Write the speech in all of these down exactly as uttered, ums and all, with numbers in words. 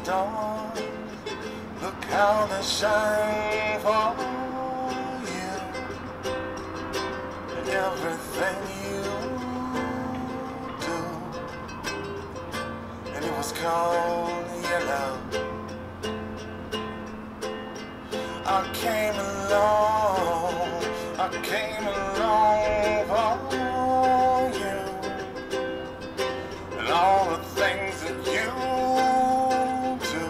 stars, look how they shine for you, and everything you do. And it was called yellow. I came along, I came along for you, and all the things that you do.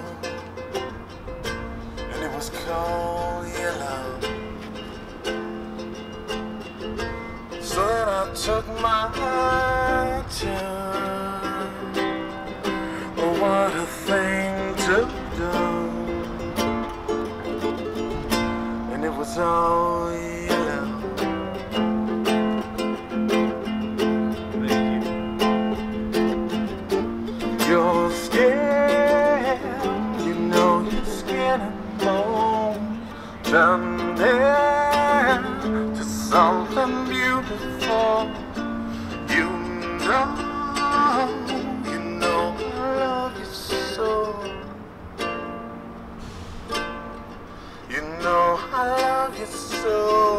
And it was called yellow. So then I took my turn. Oh, what a thing to do. And it was all yellow. Thank you. Your skin, you know your skin and bone turned into something beautiful. You know, you know I love you so. You know I love you so.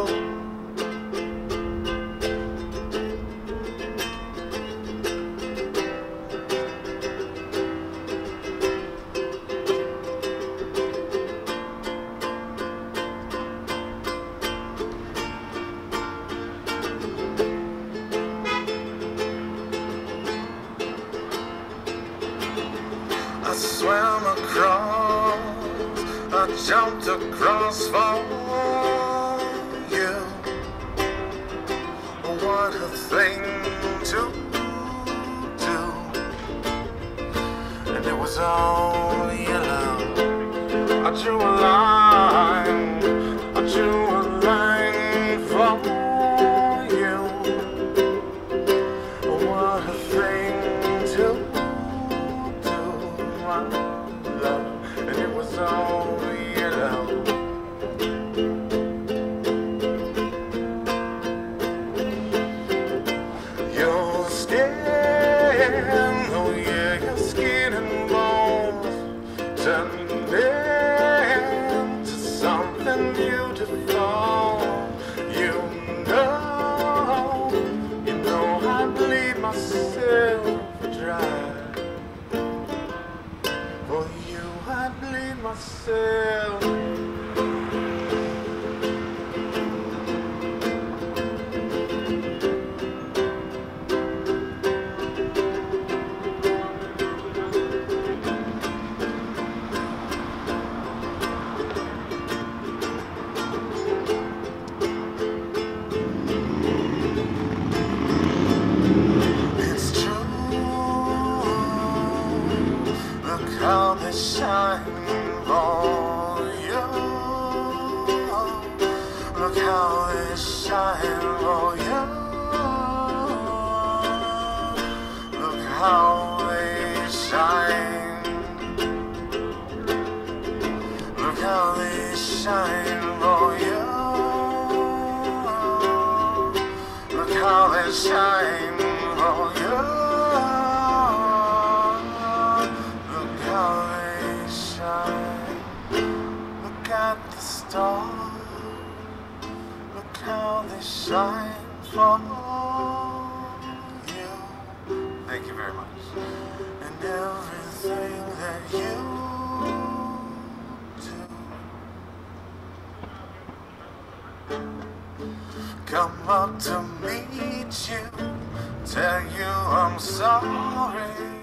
I swam across, I jumped across for you. What a thing to do. And it was all yellow. I drew a line, I drew a line for you. What a thing to do, my love. And it was all yellow. Your skin, oh yeah, your skin and bones turned into something beautiful. You know, you know I bleed myself dry. For you I bleed myself. It's true. Look how they shine for you. Look how they shine for you. Look how they shine. Look how they shine for you. Look how they shine for you. Look how they shine. Look at the stars. Look how they shine for you. Thank you very much. And everything that you do. Come up to meet you, tell you I'm sorry.